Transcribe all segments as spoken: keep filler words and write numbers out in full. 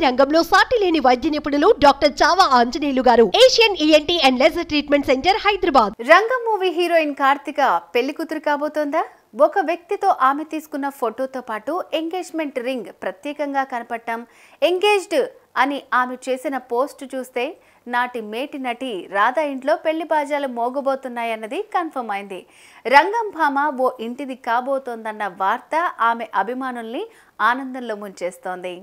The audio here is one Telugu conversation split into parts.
రంగంలో సాటి లేని వైద్య నిపుణులు doctor Chava Anjaneyulu garu, Asian ENT and laser treatment centre, Hyderabad. Rangam movie heroine Karthika పెళ్లి కూతురు కాబోతోందా? ఒక వ్యక్తితో ఆమె తీసుకున్న ఫోటోతో పాటు ఎంగేజ్మెంట్ రింగ్ ప్రత్యేకంగా కనపడటం, ఎంగేజ్డ్ అని ఆమె చేసిన పోస్ట్ చూస్తే నాటి మేటి నటి రాధా ఇంట్లో పెళ్లి బాజాలు మోగబోతున్నాయన్నది కన్ఫర్మ్ అయింది. రంగం భామ ఓ ఇంటిది కాబోతోందన్న వార్త ఆమె అభిమానుల్ని ఆనందంలో ముంచేస్తోంది.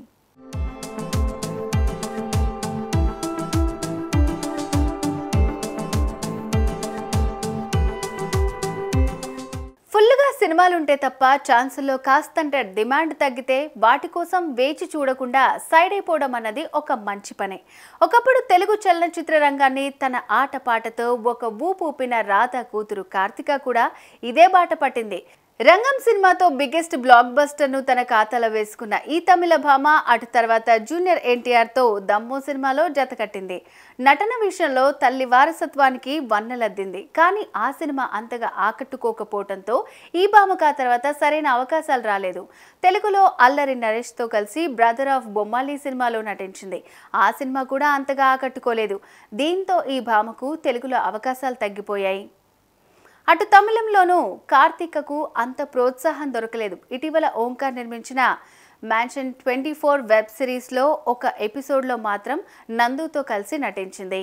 ఫుల్గా సినిమాలుంటే తప్ప ఛాన్సుల్లో కాస్తంత డిమాండ్ తగ్గితే వాటి కోసం వేచి చూడకుండా సైడ్ అయిపోవడం అన్నది ఒక మంచి పనే. ఒకప్పుడు తెలుగు చలనచిత్ర రంగాన్ని తన ఆటపాటతో ఒక ఊపు ఊపిన రాధా కూతురు కార్తిక కూడా ఇదే బాట పట్టింది. రంగం సినిమాతో బిగ్గెస్ట్ బ్లాక్ బస్టర్ ను తన ఖాతాలో వేసుకున్న ఈ తమిళ భామ అటు తర్వాత జూనియర్ ఎన్టీఆర్ తో దమ్ము సినిమాలో జతకట్టింది. నటన విషయంలో తల్లి వారసత్వానికి వన్నెలద్దింది. కానీ ఆ సినిమా అంతగా ఆకట్టుకోకపోవడంతో ఈ భామకు ఆ తర్వాత సరైన అవకాశాలు రాలేదు. తెలుగులో అల్లరి నరేష్ తో కలిసి బ్రదర్ ఆఫ్ బొమ్మాలి సినిమాలో నటించింది. ఆ సినిమా కూడా అంతగా ఆకట్టుకోలేదు. దీంతో ఈ భామకు తెలుగులో అవకాశాలు తగ్గిపోయాయి. అటు తమిళంలోనూ కార్తికకు అంత ప్రోత్సాహం దొరకలేదు. ఇటీవల ఓంకార్ నిర్మించిన మ్యాన్షన్ ట్వంటీ ఫోర్ వెబ్ సిరీస్లో ఒక ఎపిసోడ్లో మాత్రం నందుతో కలిసి నటించింది.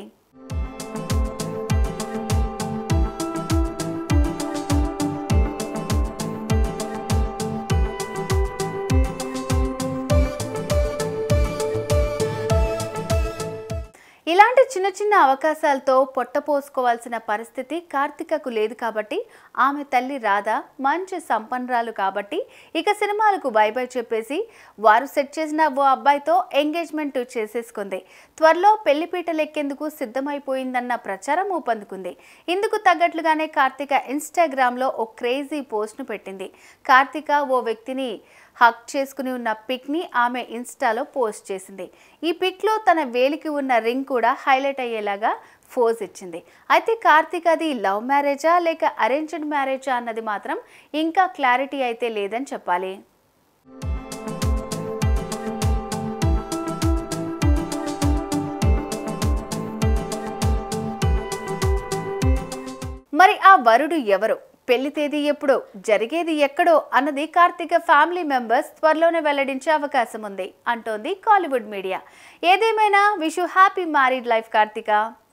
ఇలాంటి చిన్న చిన్న అవకాశాలతో పొట్టపోసుకోవాల్సిన పరిస్థితి కార్తికకు లేదు కాబట్టి, ఆమె తల్లి రాధ మంచి సంపన్నురాలు కాబట్టి ఇక సినిమాలకు బై బై చెప్పేసి వారు సెట్ చేసిన ఓ అబ్బాయితో ఎంగేజ్మెంట్ చేసేసుకుంది. త్వరలో పెళ్లిపీటలెక్కేందుకు సిద్ధమైపోయిందన్న ప్రచారం ఊపందుకుంది. ఇందుకు తగ్గట్లుగానే కార్తిక ఇన్స్టాగ్రామ్లో ఓ క్రేజీ పోస్ట్ను పెట్టింది. కార్తిక ఓ వ్యక్తిని హక్ చేసుకుని ఉన్న పిక్ని ఆమె ఇన్స్టాలో పోస్ట్ చేసింది. ఈ పిక్లో తన వేలికి ఉన్న రింగ్ కూడా హైలైట్ అయ్యేలాగా ఫోజ్ ఇచ్చింది. అయితే కార్తిక్ అది లవ్ మ్యారేజా లేక అరేంజ్డ్ మ్యారేజా అన్నది మాత్రం ఇంకా క్లారిటీ అయితే లేదని చెప్పాలి. మరి ఆ వరుడు ఎవరు, పెళ్లి తేదీ ఎప్పుడో, జరిగేది ఎక్కడో అన్నది కార్తిక ఫ్యామిలీ మెంబర్స్ త్వరలోనే వెల్లడించే అవకాశం ఉంది అంటోంది కాలీవుడ్ మీడియా. ఏదేమైనా wish you happy married life Karthika.